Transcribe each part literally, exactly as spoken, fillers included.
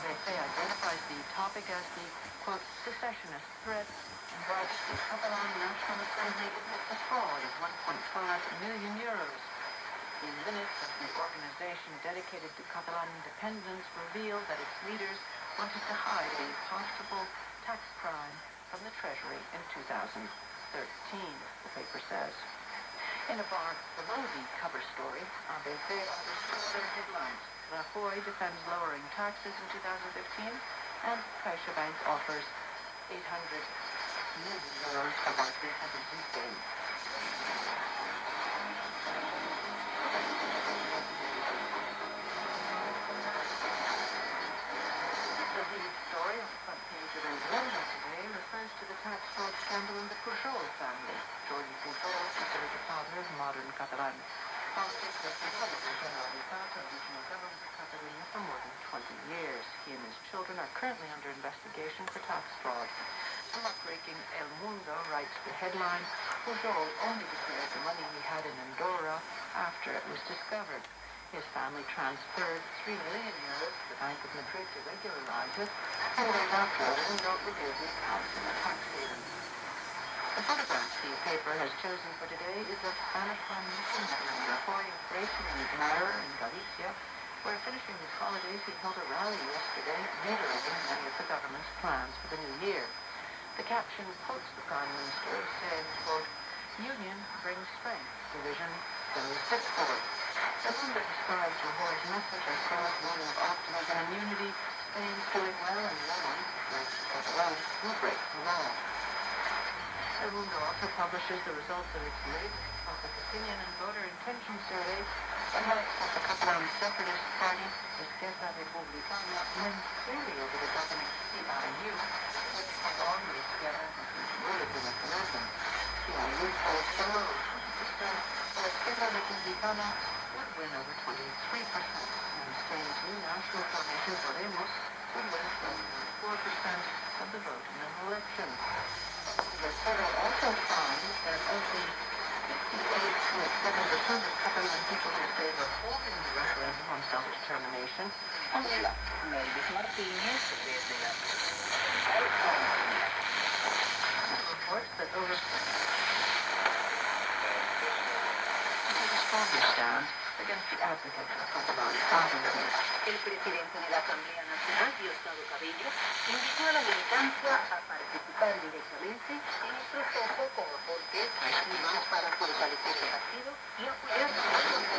A B C identifies the topic as the, quote, secessionist threat, and writes the Catalan National Assembly admits a fraud of one point five million euros. The minutes of the organization dedicated to Catalan independence revealed that its leaders wanted to hide a possible tax crime from the Treasury in two thousand thirteen, the paper says. In a bar below the cover story, A B C offers two other headlines. Rajoy defends lowering taxes in two thousand fifteen, and CaixaBank offers eight hundred million euros for likely sentencing gain. The lead story on the front page of España today refers to the tax fraud scandal in the Pujol family. Jordi Pujol, considered the father of modern Catalan politics, has been publicly general of regional government of Catalonia for more than twenty years. He and his children are currently under investigation for tax fraud. The muckraking El Mundo writes the headline, Pujol only declared the money he had in Andorra after it was discovered. His family transferred three million euros to the Bank of Madrid to regularize it, and then after El Mundo revealed the accounts in the tax haven. The photograph the paper has chosen for today is of Spanish Prime Minister Mariano Rajoy embracing an admirer in Galicia, where finishing his holidays he held a rally yesterday, reiterating many of the government's plans for the new year. The caption quotes the Prime Minister as saying, quote, union brings strength, division brings discord. The Mundo describes Rajoy's message as one of optimism and unity. Spain's doing well, and no one, like Catalan, will break the law. El Mundo also publishes the results of its latest public opinion and voter intention survey, and highlights that the Catalan separatist party, Esquerra Republicana, wins clearly over the governing C I U, which, along with Esquerra, has been ruled in a conversion. C I U polls show twenty percent, while Esquerra Republicana would win over twenty-three percent, and Spain's new national formation, Podemos, would win twenty-four percent of the vote in an election. The survey also finds that of the fifty-eight point seven percent of Catalan people who say they're holding the referendum on self-determination, only Melvis Martínez reports that over stronger stance against the advocates of Catalan sovereignty. El presidente de la Asamblea Nacional, Diosdado Cabello, invitó a la militancia a participar directamente en el proceso con aportes activos para fortalecer el partido y apoyar su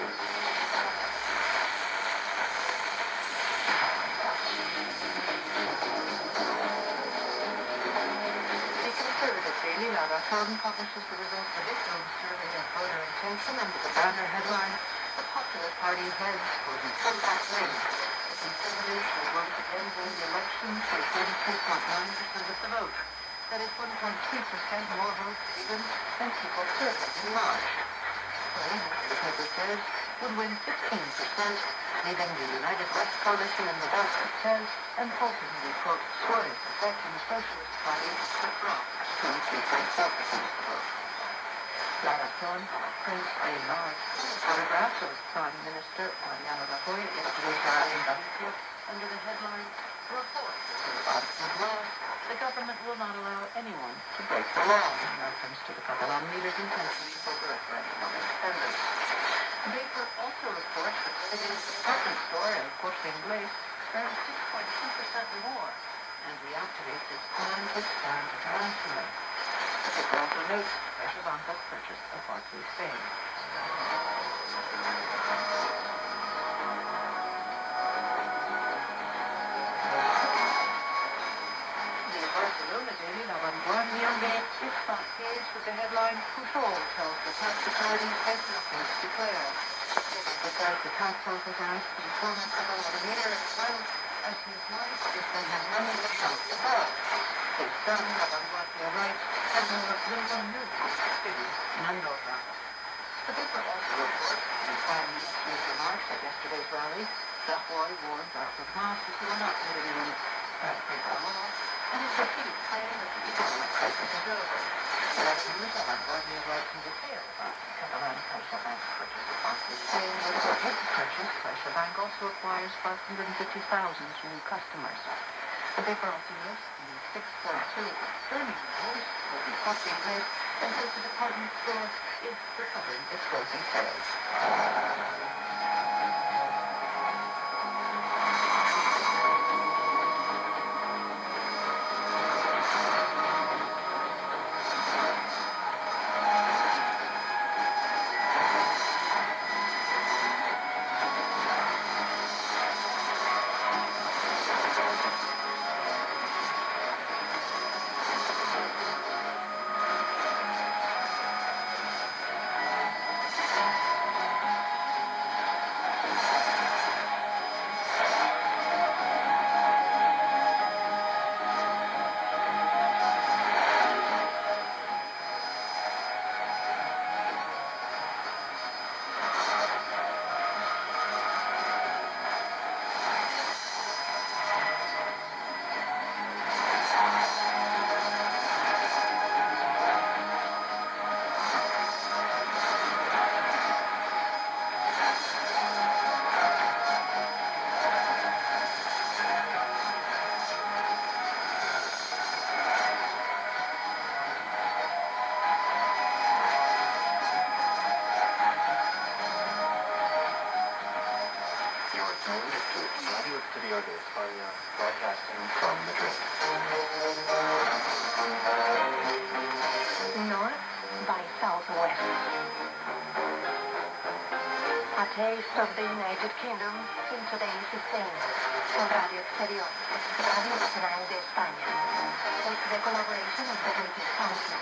The conservative daily La Razón publishes the results of its own survey of voter intention under the banner headline, The Popular Party heads for the comeback win. The Conservatives will once again win the election for thirty-three point nine percent of the vote. That is one point three percent more votes even than people surveyed in March. They, the paper says, would win fifteen percent, leaving the United West Coalition in the dust, it says, and halting the, quote, swerve effect in the Socialist Party to drop twenty-three point four percent of the vote. La Razón prints a large photograph of Prime Minister Mariano Rajoy yesterday's rally in Galicia under the headline, Reform to the Article of Law. The government will not allow anyone to break the law, in reference to the Catalan leaders' intention to hold a referendum on independence. The paper also reports that residents of the department store El Corte Inglés earned six point two percent more and reactivates its plan to expand internationally. The paper also notes CaixaBank's purchase of Barclays Spain. The Barcelona daily La Vanguardia makes its front page with the headline, Pujol tells the tax authorities has nothing to declare. The says the tax office asked the former Catalan mayor as well as his wife if they had money to help the bill. His son, La Vanguardia writes, has no one knew figures in Andorra. The paper also reports in the Prime Minister's remarks at yesterday's rally, Rajoy warned Arthur Mas that he will not let anyone break the law, and his repeated claim that the economic crisis is over. The news, La Vanguardia writes in detail about the Catalan CaixaBank's purchase of Barclays Spain, and the purchase, CaixaBank also acquires five hundred fifty thousand new customers. The paper also lists the six point two billion dollars will be cost increase and says the department store is recovering its growth in sales. Radio Exterior de España, broadcasting from Madrid. North by southwest. A taste of the United Kingdom in today's Spain. On Radio Exterior, Radio Nacional de España. With the collaboration of the British Council.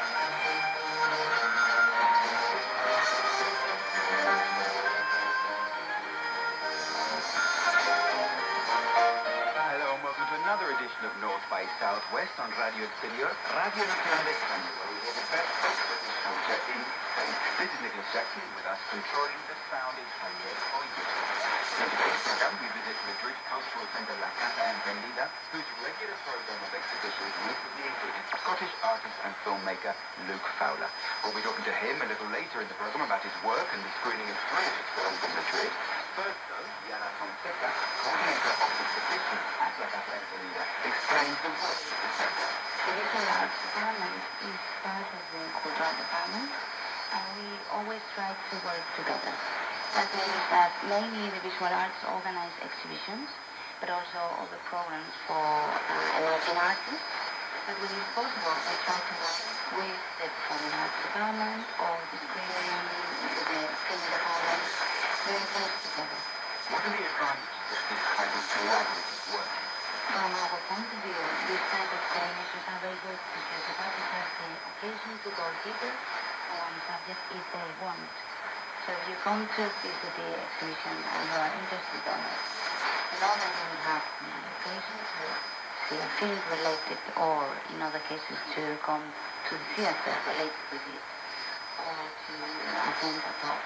Another edition of North by Southwest on Radio Exterior, Radio Nacional de España, where we hear the best of British culture in Spain. This is Nicholas Jackson, with us controlling the sound is Javier Hoyo. In today's program, we visit Madrid Cultural Centre La Casa Encendida, whose regular program of exhibitions recently included Scottish artist and filmmaker Luke Fowler. We'll be talking to him a little later in the program about his work and the screening of three of his films in Madrid. First, though, Yana Fonseca, coordinator of the exhibition at La Casa Encendida, explains the work of the centre. The visual arts department is part of the cultural department, and we always try to work together. That means that mainly the visual arts organize exhibitions, but also other programs for uh, emerging artists. But when it's possible, we try to work with the performing arts department or the screening, the screening department, very close together. What are the advantages of this kind of collaborative work? From our point of view, this type of coordinations are very good because the artists have the occasion to go deeper on one subject if they want. So if you come to visit the exhibition and you are interested on it, and all then you have the occasion to see a film related, or in other cases to come to the theater related with it, or to attend a talk.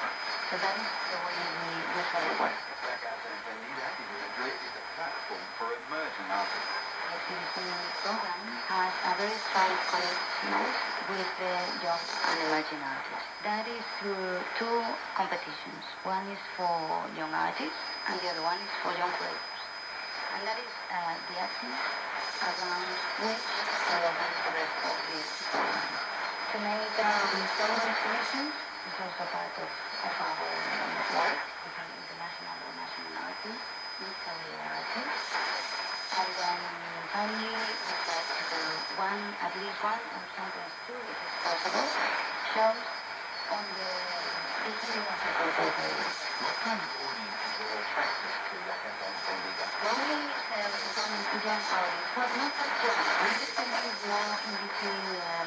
So that is the way we usually work. La Casa Encendida in Madrid is a platform for emerging artists. The exhibition program has a very strong connection with the young and emerging artists. That is through two competitions. One is for young artists and the other one is for young creators. And that is uh, the axis around which we organize the rest of the program. To make um, some exhibitions is also part of, of our work with an international or national artist, with career artists. And then finally we try to do one, at least one, or sometimes two, if it's possible, shows on the history of the cultural period. What kind of audiences are attracted to La Casa Encendida? Normally it's uh, some young audience, but not that young. We're distributed now in between um,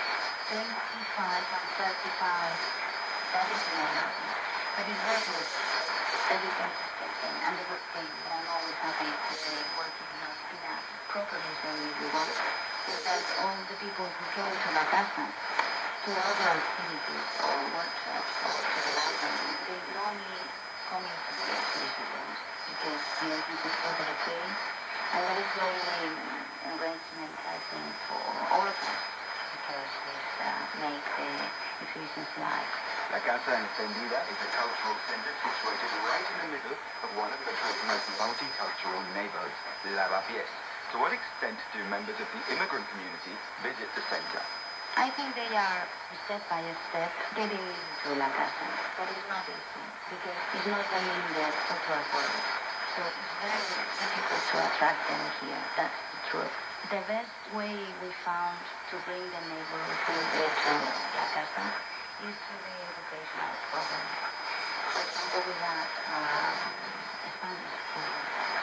twenty-five and thirty-five. That is the young audience. But it's very good. Very interesting. And the good thing that I'm always happy to say, working in a, in a proper museum if you want, is that all the people who go to La Casa to other activities or workshops or to the library, they normally come into the exhibition rooms because the entrance is totally free, and that is very enrichment, I think, for all of us, because this uh, makes the exhibitions live. La Casa Encendida is a cultural center situated right in the middle of one of Madrid's most multicultural neighborhoods, Lavapiés. To what extent do members of the immigrant community visit the center? I think they are step by step getting into La Casa, but it's not easy because it's not running the cultural world. So it's very difficult to attract them here. That's the truth. The best way we found to bring the neighborhood to La Casa is through the educational program. For example, we have uh, Spanish school,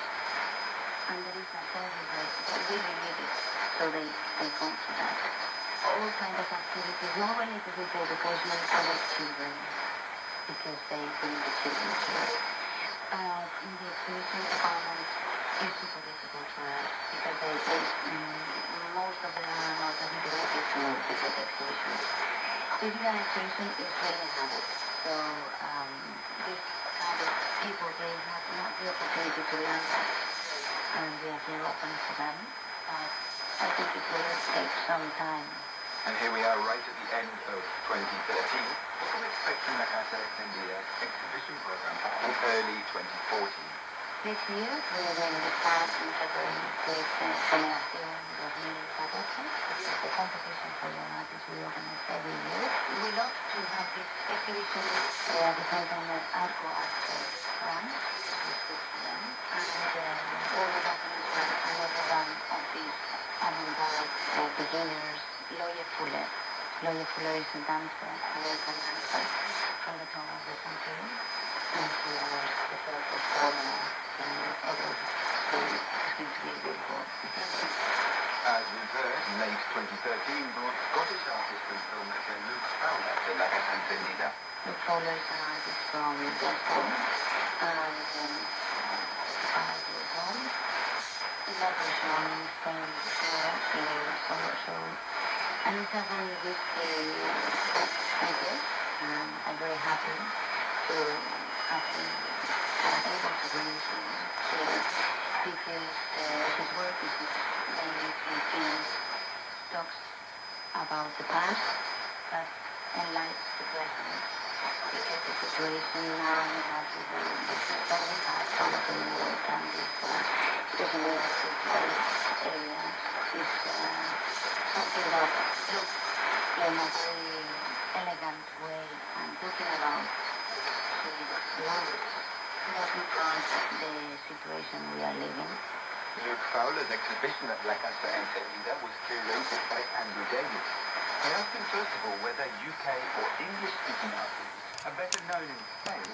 and there is a service that really need it, so they, they come to that. All kinds of activities, more related with education for the children, because they bring the children here. Uh, in the exhibition department, it's super difficult for us, because they, they, um, most of them are not dedicated to visit exhibitions. Visiting an exhibition is really a habit, so um, this kind of people, they have not the opportunity to learn that, and we are very open for them, but I think it will take some time. And here we are right at the end of twenty thirteen. What can we expect from La Casa Encendida's exhibition program in early twenty fourteen? This year we are going to start in February with uh, Generación twenty fourteen, which is the competition for young artists we organize every year. We love to have this exhibition uh, at the same time as Arco Arte runs, which is good for them, and uh, all the documents run another run of these avant-garde uh, beginners. Loye Fuller. Loye Fuller is a dancer, American dancer, from the town of the country, and she was the first performer in every school. It's going to be really good. As we've heard, in late twenty thirteen brought Scottish artist and filmmaker Luke Fowler to La Casa Encendida. Luke Fowler is an artist from Glasgow, and um, five years old. Lovely show, from show, in summer show. And it's a very risky idea, and I'm very happy to have been uh, able to bring him here, because uh, his work is mainly in talks about the past, but enlightens the present, because the situation now we have is very hard to work, and this, uh, especially in the area, is uh, something that looks in a very elegant way, and talking about the language doesn't count the situation we are living. Luke Fowler's exhibition at La Casa Encendida was curated by Andrew Davis. I asked him first of all whether U K or English-speaking artists are better known in Spain